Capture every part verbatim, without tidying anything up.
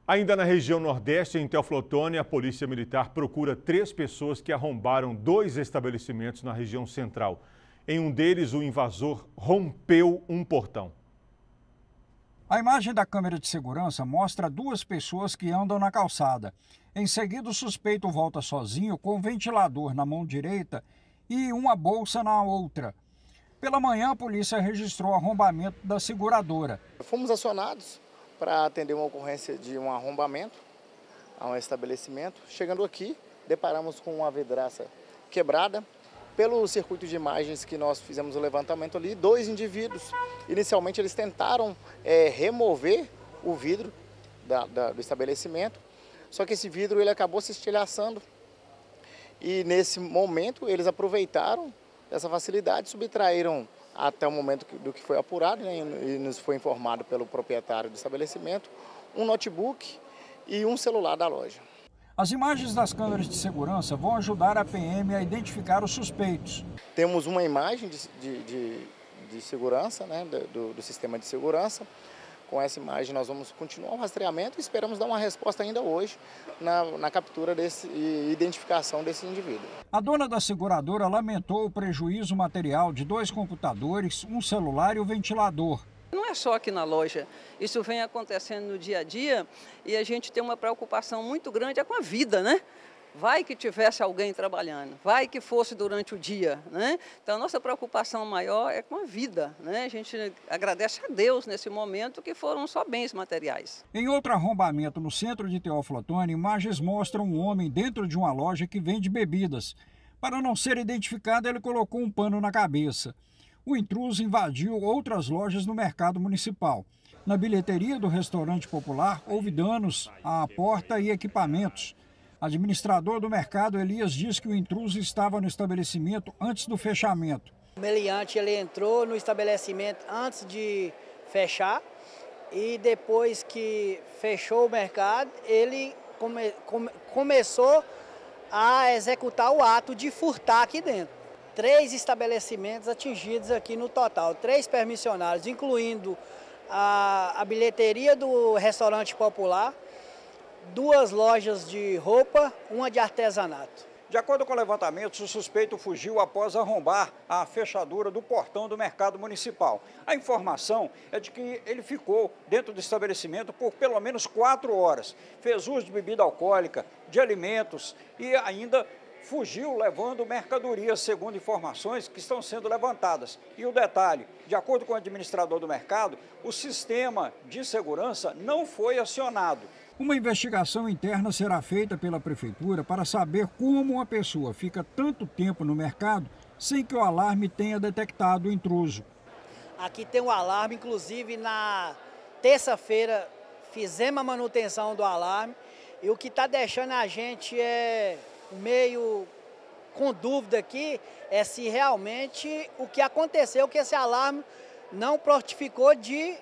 Ainda na região Nordeste, em Teoflotone, a Polícia Militar procura três pessoas que arrombaram dois estabelecimentos na região central. Em um deles, o invasor rompeu um portão. A imagem da câmera de segurança mostra duas pessoas que andam na calçada. Em seguida, o suspeito volta sozinho com um ventilador na mão direita e uma bolsa na outra. Pela manhã, a polícia registrou o arrombamento da seguradora. Fomos acionados para atender uma ocorrência de um arrombamento a um estabelecimento. Chegando aqui, deparamos com uma vidraça quebrada. Pelo circuito de imagens que nós fizemos o levantamento ali, dois indivíduos, inicialmente eles tentaram é, remover o vidro da, da, do estabelecimento, só que esse vidro ele acabou se estilhaçando e nesse momento eles aproveitaram essa facilidade, subtraíram até o momento do que foi apurado, né, e nos foi informado pelo proprietário do estabelecimento, um notebook e um celular da loja. As imagens das câmeras de segurança vão ajudar a P M a identificar os suspeitos. Temos uma imagem de, de, de, de segurança, né, do, do sistema de segurança. Com essa imagem nós vamos continuar o rastreamento e esperamos dar uma resposta ainda hoje na, na captura desse, e identificação desse indivíduo. A dona da seguradora lamentou o prejuízo material de dois computadores, um celular e o ventilador. Não é só aqui na loja, isso vem acontecendo no dia a dia e a gente tem uma preocupação muito grande é com a vida, né? Vai que tivesse alguém trabalhando, vai que fosse durante o dia, né? Então a nossa preocupação maior é com a vida, né? A gente agradece a Deus nesse momento que foram só bens materiais. Em outro arrombamento no centro de Teoflotone, imagens mostram um homem dentro de uma loja que vende bebidas. Para não ser identificado, ele colocou um pano na cabeça. O intruso invadiu outras lojas no mercado municipal. Na bilheteria do restaurante popular, houve danos à porta e equipamentos. Administrador do mercado, Elias, diz que o intruso estava no estabelecimento antes do fechamento. O meliante ele entrou no estabelecimento antes de fechar e depois que fechou o mercado, ele come, come, começou a executar o ato de furtar aqui dentro. Três estabelecimentos atingidos aqui no total, três permissionários, incluindo a, a bilheteria do restaurante popular, duas lojas de roupa, uma de artesanato. De acordo com o levantamento, o suspeito fugiu após arrombar a fechadura do portão do mercado municipal. A informação é de que ele ficou dentro do estabelecimento por pelo menos quatro horas. Fez uso de bebida alcoólica, de alimentos e ainda fugiu levando mercadorias, segundo informações que estão sendo levantadas. E o detalhe, de acordo com o administrador do mercado, o sistema de segurança não foi acionado. Uma investigação interna será feita pela prefeitura para saber como uma pessoa fica tanto tempo no mercado sem que o alarme tenha detectado o intruso. Aqui tem um alarme, inclusive na terça-feira fizemos a manutenção do alarme e o que está deixando a gente é meio com dúvida aqui é se realmente o que aconteceu, que esse alarme não prontificou de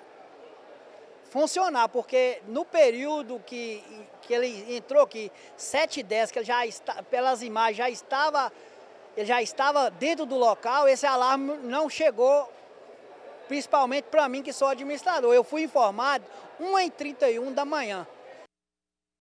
funcionar, porque no período que, que ele entrou, que sete e dez, que ele já está, pelas imagens já estava, ele já estava dentro do local, esse alarme não chegou, principalmente para mim que sou administrador. Eu fui informado uma e trinta e um da manhã.